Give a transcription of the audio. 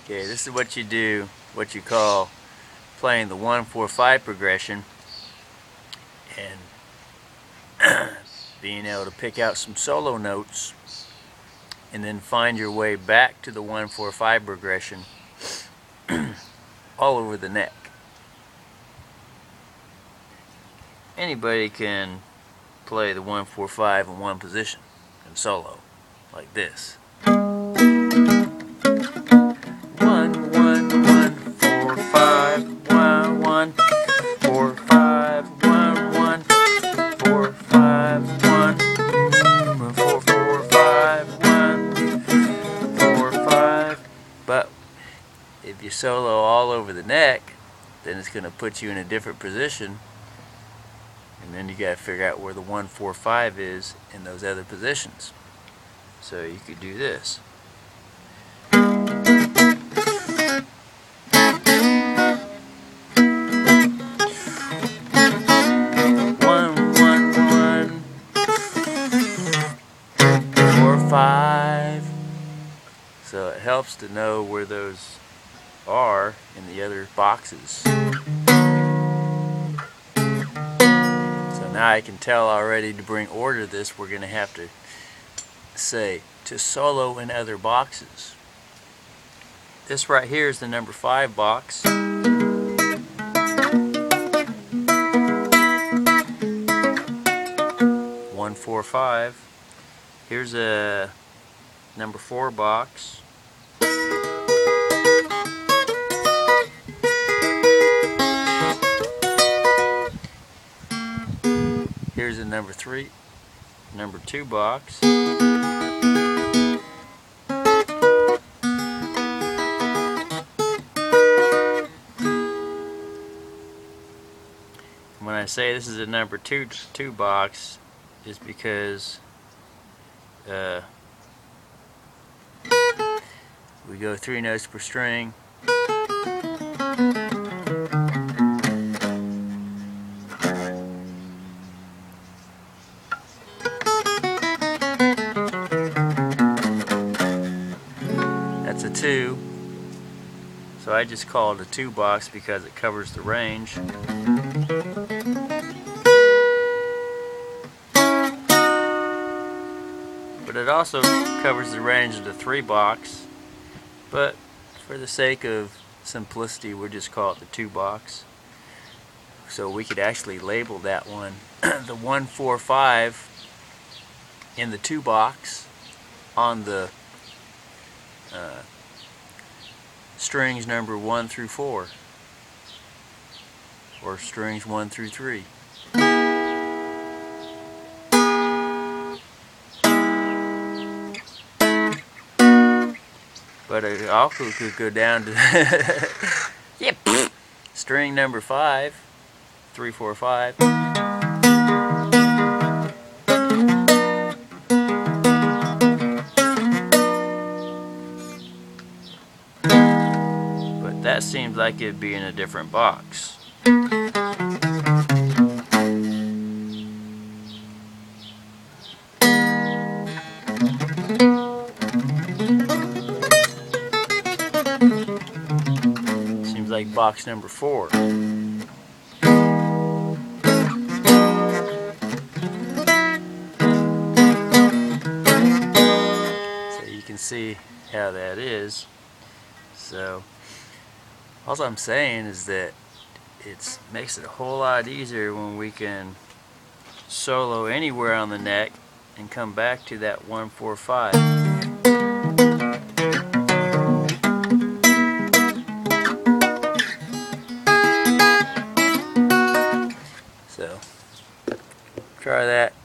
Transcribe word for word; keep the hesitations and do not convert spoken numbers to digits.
Okay, this is what you do, what you call playing the one four five progression, and being able to pick out some solo notes and then find your way back to the one four five progression all over the neck. Anybody can play the one four five in one position in solo, like this. One, one, one, four, five, one, one, four, five, one, one, four, five, one, four, four, five, one, four, five. But if you solo all over the neck, then it's going to put you in a different position, and then you got to figure out where the one four five is in those other positions. So you could do this. One, one, one, four, five. So it helps to know where those are in the other boxes. So now I can tell already, to bring order to this, we're going to have to say to solo in other boxes. This right here is the number five box. One, four, five. Here's a number four box. Here's a number three, number two box. When I say this is a number two two box, is because uh, we go three notes per string. That's a two. So I just call it a two box because it covers the range. But it also covers the range of the three box. But for the sake of simplicity, we'll just call it the two box. So we could actually label that one the one four five in the two box on the uh, strings number one through four, or strings one through three. But it also could go down to yep. String number five, three, four, five. But that seems like it'd be in a different box. Like box number four. So you can see how that is. So all I'm saying is that it makes it a whole lot easier when we can solo anywhere on the neck and come back to that one four five. So try that.